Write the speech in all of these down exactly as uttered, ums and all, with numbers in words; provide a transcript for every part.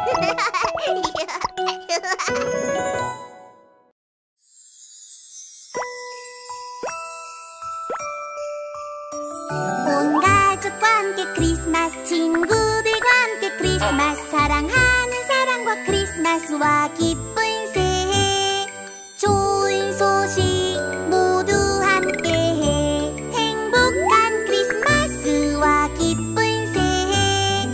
온 가족과 함께 크리스마스, 친구들과 함께 크리스마스, 사랑하는 사랑과 크리스마스와 기쁜 새해. 좋은 소식 모두 함께해. 행복한 크리스마스와 기쁜 새해.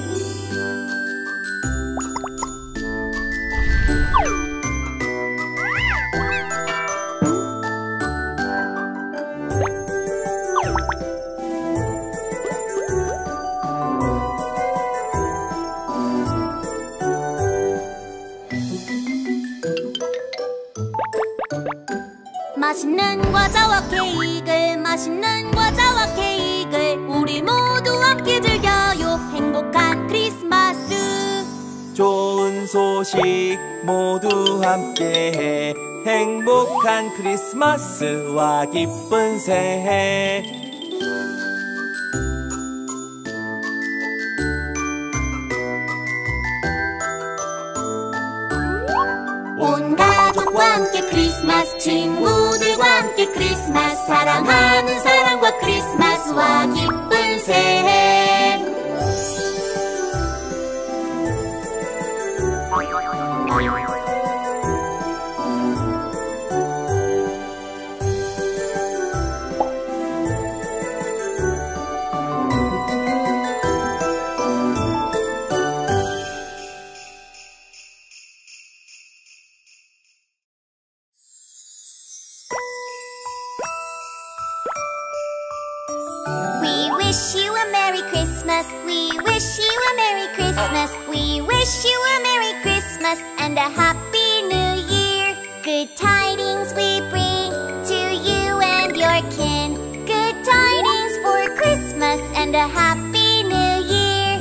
맛있는 과자와 케이크를, 맛있는 과자와 케이크를 우리 모두 함께 즐겨요. 행복한 크리스마스. 좋은 소식 모두 함께해. 행복한 크리스마스와 기쁜 새해. 온 가족과 함께 크리스마스, 친구들과 함께 크리스마스, 사랑하는 사랑과 크리스마스와 기쁜 새해. We wish you a Merry Christmas. We wish you a Merry Christmas. We wish you a Merry Christmas and a Happy New Year. Good tidings we bring to you and your kin. Good tidings for Christmas and a Happy New Year.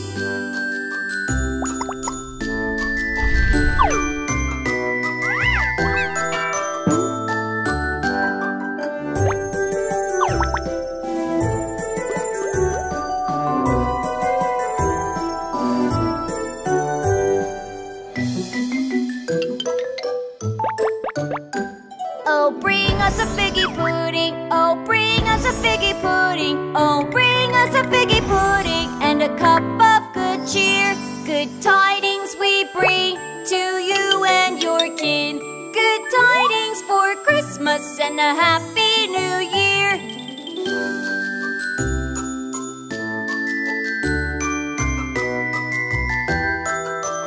Oh, bring us a figgy pudding. Oh, bring us a figgy pudding. Oh, bring us a figgy pudding and a cup of good cheer. Good tidings we bring to you and your kin. Good tidings for Christmas and a Happy New Year.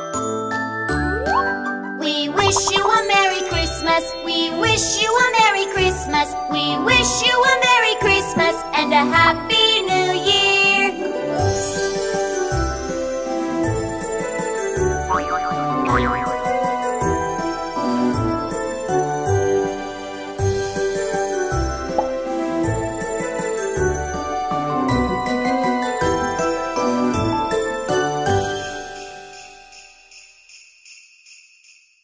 We wish you a Merry Christmas. We wish you a Merry